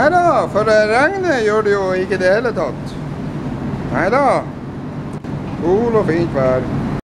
Neida, for regnet gjør det jo ikke det hele tatt. Neida. Sol og fint vær.